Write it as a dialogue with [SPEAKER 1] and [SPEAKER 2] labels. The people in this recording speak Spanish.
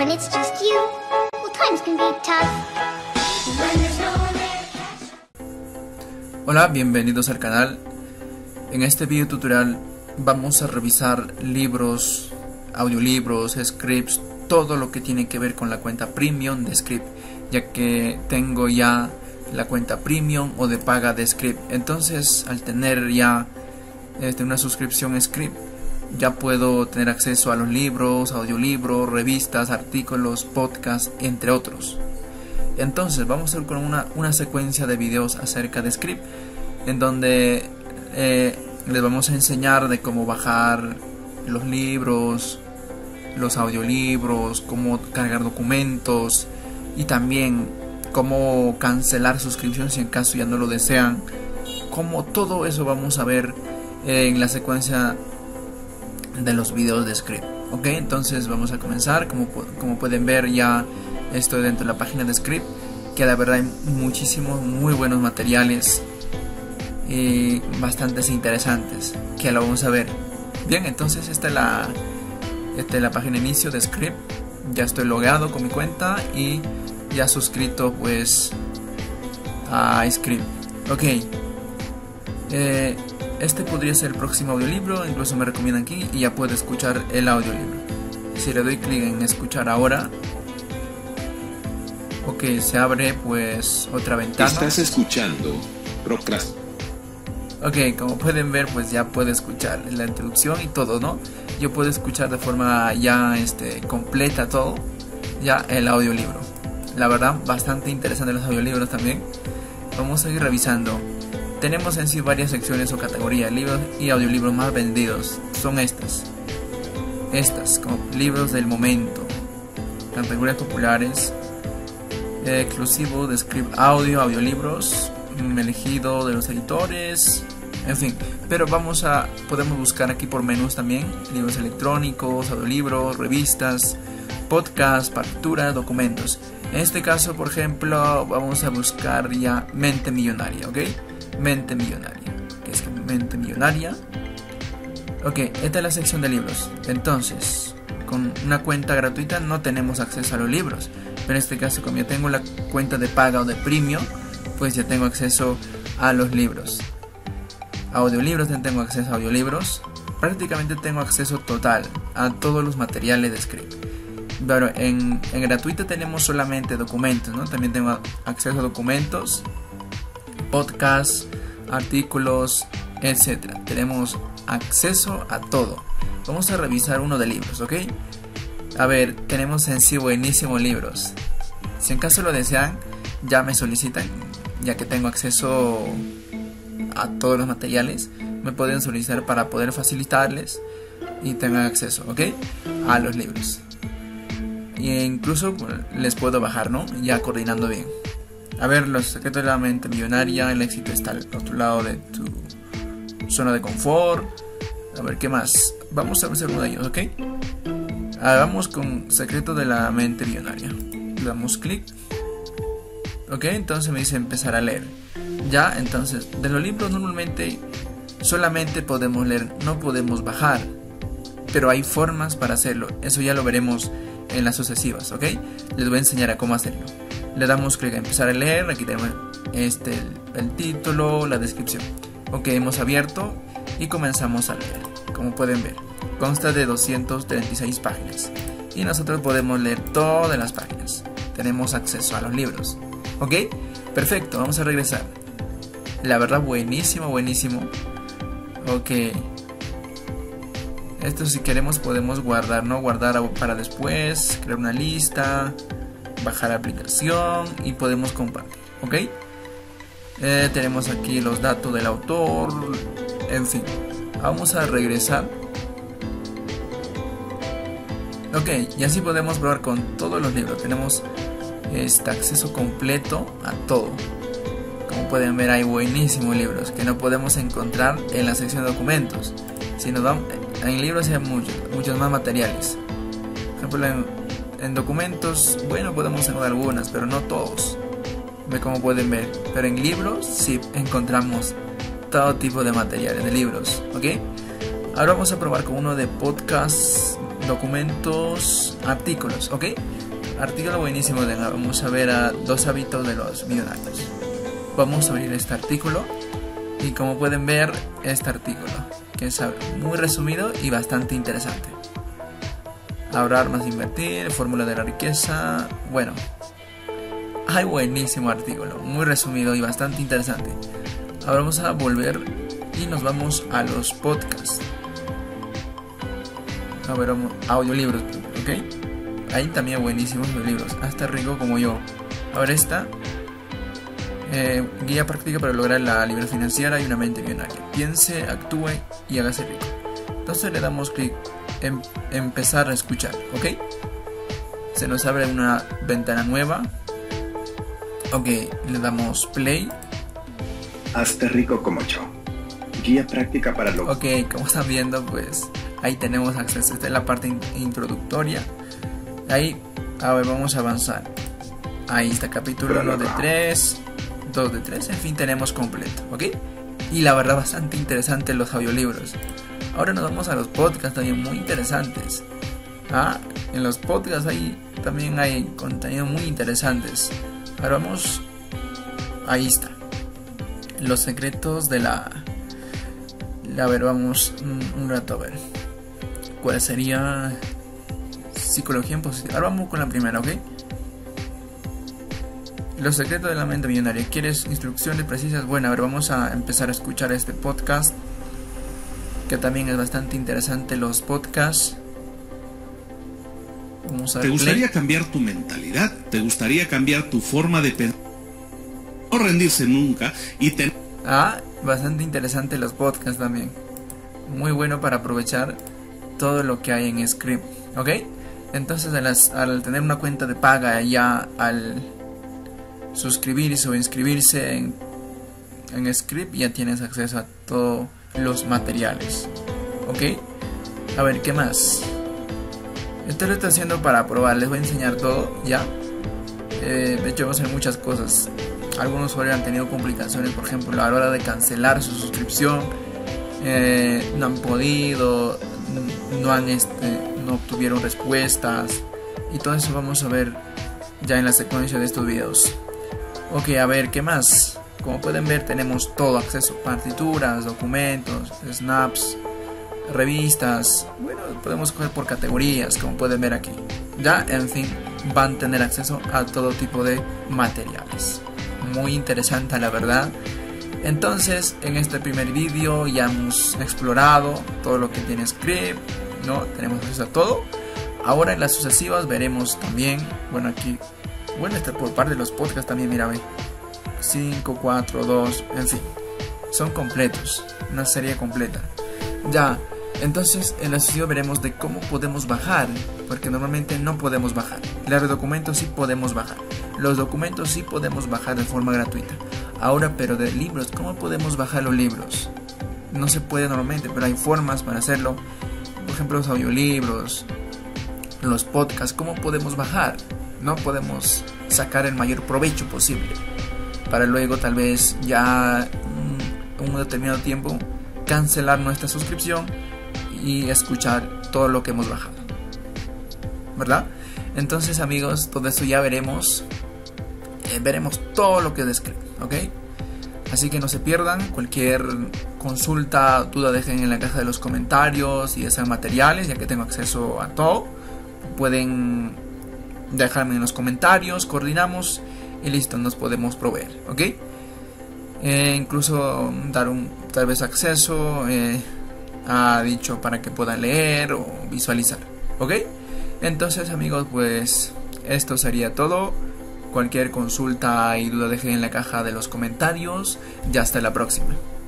[SPEAKER 1] when it's just you, well, times can be tough. When there's no one there.
[SPEAKER 2] Hola, bienvenidos al canal. En este video tutorial vamos a revisar libros, audiolibros, scripts, todo lo que tiene que ver con la cuenta premium de Script, ya que tengo ya la cuenta premium o de paga de Script. Entonces, al tener ya una suscripción Script, ya puedo tener acceso a los libros, audiolibros, revistas, artículos, podcasts, entre otros. Entonces vamos a ir con una secuencia de videos acerca de Script, en donde les vamos a enseñar de cómo bajar los libros, los audiolibros, cómo cargar documentos y también cómo cancelar suscripciones si en caso ya no lo desean. Como todo eso vamos a ver en la secuencia de los videos de Script. Ok, entonces vamos a comenzar. Como pueden ver, ya estoy dentro de la página de Script, que la verdad hay muchísimos muy buenos materiales y bastantes interesantes que lo vamos a ver. Bien, entonces esta es la página inicio de Script. Ya estoy logueado con mi cuenta y ya suscrito pues a Script. Ok, este podría ser el próximo audiolibro, incluso me recomiendan aquí y ya puedo escuchar el audiolibro. Si le doy clic en escuchar ahora, ok, se abre pues otra ventana.
[SPEAKER 3] Estás escuchando
[SPEAKER 2] Ok, como pueden ver, pues ya puedo escuchar la introducción y todo, ¿no? Yo puedo escuchar de forma ya completa todo, ya el audiolibro. La verdad, bastante interesante los audiolibros también. Vamos a ir revisando. Tenemos en sí varias secciones o categorías. Libros y audiolibros más vendidos son estas como libros del momento, categorías populares, exclusivo de Script audiolibros, elegido de los editores, en fin. Pero podemos buscar aquí por menús también: libros electrónicos, audiolibros, revistas, podcasts, partituras, documentos. En este caso, por ejemplo, vamos a buscar ya Mente Millonaria, ¿ok? Mente Millonaria. ¿Qué es Mente Millonaria? Ok, esta es la sección de libros. Entonces, con una cuenta gratuita no tenemos acceso a los libros, pero en este caso, como yo tengo la cuenta de paga o de premium, pues ya tengo acceso a los libros. Audiolibros, ya tengo acceso a audiolibros. Prácticamente tengo acceso total a todos los materiales de Script. Pero en gratuito tenemos solamente documentos, ¿no? También tengo acceso a documentos, podcasts, artículos, etc. Tenemos acceso a todo. Vamos a revisar uno de libros, ¿ok? A ver, tenemos en sí buenísimos libros. Si en caso lo desean, ya me solicitan, ya que tengo acceso a todos los materiales. Me pueden solicitar para poder facilitarles y tengan acceso, ¿ok? A los libros. E incluso les puedo bajar, ¿no? Ya coordinando bien. A ver, los secretos de la mente millonaria. El éxito está al otro lado de tu zona de confort. A ver, ¿qué más? Vamos a hacer uno de ellos, ¿ok? Vamos con secreto de la mente millonaria. Le damos clic. Ok, entonces me dice empezar a leer. Ya, entonces, de los libros normalmente solamente podemos leer, no podemos bajar. Pero hay formas para hacerlo. Eso ya lo veremos en las sucesivas, ¿ok? Les voy a enseñar a cómo hacerlo. Le damos clic a empezar a leer. Aquí tenemos el título, la descripción. Ok, hemos abierto y comenzamos a leer. Como pueden ver, consta de 236 páginas y nosotros podemos leer todas las páginas. Tenemos acceso a los libros. Ok, perfecto, vamos a regresar. La verdad, buenísimo. Ok, esto si queremos podemos guardar, ¿no? Guardar para después, crear una lista, bajar la aplicación y podemos compartir, ¿ok? Tenemos aquí los datos del autor, en fin. Vamos a regresar. Ok, y así podemos probar con todos los libros. Tenemos acceso completo a todo. Como pueden ver, hay buenísimos libros que no podemos encontrar en la sección de documentos. Si nos dan en libros hay muchos más materiales. Por ejemplo, en documentos, bueno, podemos encontrar algunas, pero no todos. Ve como pueden ver. Pero en libros sí encontramos todo tipo de materiales de libros, ¿ok? Ahora vamos a probar con uno de podcasts documentos, artículos, ¿ok? Artículo buenísimo de vamos a ver a 2 hábitos de los millonarios. Vamos a abrir este artículo y como pueden ver este artículo que es muy resumido y bastante interesante. Ahorrar más invertir, fórmula de la riqueza, bueno, hay buenísimo artículo, muy resumido y bastante interesante. Ahora vamos a volver y nos vamos a los podcasts. A ver, audiolibros, ¿ok? Hay también buenísimos audiolibros, hasta rico como yo. Ahora esta guía práctica para lograr la libertad financiera y una mente millonaria. Piense, actúe y hágase rico. Entonces le damos clic en empezar a escuchar, ¿ok? Se nos abre una ventana nueva. Ok, le damos play.
[SPEAKER 3] Hazte rico como yo. Guía práctica para lograr.
[SPEAKER 2] Ok, como están viendo, pues ahí tenemos acceso. Esta es la parte introductoria. Ahí, a ver, vamos a avanzar. Ahí está capítulo 1 de 3, 2 de 3, en fin, tenemos completo, ¿ok? Y la verdad, bastante interesante los audiolibros. Ahora nos vamos a los podcasts también muy interesantes. En los podcasts también hay contenido muy interesantes. Ahora vamos, ahí está. Los secretos de la... A ver, vamos un rato a ver. ¿Cuál sería? Psicología en positiva. Ahora vamos con la primera, ¿ok? Los secretos de la mente millonaria. ¿Quieres instrucciones precisas? Bueno, a ver, vamos a empezar a escuchar este podcast, que también es bastante interesante los podcasts. Vamos a
[SPEAKER 4] ¿Te gustaría cambiar tu mentalidad? ¿Te gustaría cambiar tu forma de pensar? No rendirse nunca y
[SPEAKER 2] bastante interesante los podcasts también. Muy bueno para aprovechar todo lo que hay en Script, ¿ok? Entonces al tener una cuenta de paga, ya al suscribirse o inscribirse en Script, ya tienes acceso a todos los materiales, ¿ok? A ver, ¿qué más? Esto lo estoy haciendo para probar, les voy a enseñar todo, ya. De hecho, vamos a hacer muchas cosas. Algunos usuarios han tenido complicaciones, por ejemplo, a la hora de cancelar su suscripción. No han podido, no obtuvieron respuestas. Y todo eso vamos a ver ya en la secuencia de estos videos. Ok, a ver, ¿qué más? Como pueden ver, tenemos todo acceso: partituras, documentos, snaps, revistas. Bueno, podemos coger por categorías, como pueden ver aquí. Ya, en fin, van a tener acceso a todo tipo de materiales. Muy interesante, la verdad. Entonces, en este primer vídeo ya hemos explorado todo lo que tiene Script, ¿no? Tenemos acceso a todo. Ahora en las sucesivas veremos también, bueno, aquí, bueno, por parte de los podcasts también, mira, ve, 5, 4, 2, en fin, son completos, una serie completa. Ya, entonces en la sucesiva veremos de cómo podemos bajar, porque normalmente no podemos bajar. Los documentos sí podemos bajar. Los documentos sí podemos bajar de forma gratuita. Ahora, pero de libros, ¿cómo podemos bajar los libros? No se puede normalmente, pero hay formas para hacerlo. Por ejemplo, los audiolibros, los podcasts, ¿cómo podemos bajar? No podemos sacar el mayor provecho posible para luego tal vez ya un determinado tiempo cancelar nuestra suscripción y escuchar todo lo que hemos bajado, ¿verdad? Entonces, amigos, todo eso ya veremos todo lo que describe, ¿ok? Así que no se pierdan. Cualquier consulta, duda, dejen en la caja de los comentarios y desean materiales, ya que tengo acceso a todo. Pueden dejarme en los comentarios, coordinamos y listo, nos podemos proveer, ¿ok? Incluso dar tal vez acceso a dicho para que puedan leer o visualizar, ¿ok? Entonces, amigos, pues esto sería todo. Cualquier consulta y duda dejen en la caja de los comentarios. Ya hasta la próxima.